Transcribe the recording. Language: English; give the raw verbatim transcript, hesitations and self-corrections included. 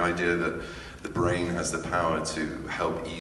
idea that the brain has the power to help ease